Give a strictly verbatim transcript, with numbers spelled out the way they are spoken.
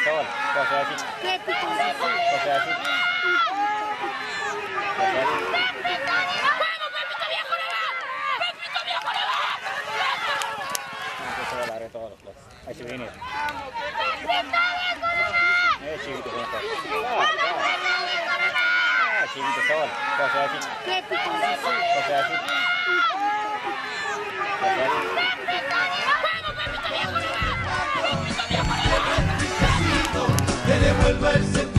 sol. Cose así. ¿Qué pico? Cose así. Cose así. Questo va dare todo, pues. Hai si venire. Eh, chiquito, come fai? Dai, dai. Ah, chiquito, sol. Cose así. ¿Qué pico? Cose así. Cose así. Que devuelva el sentido.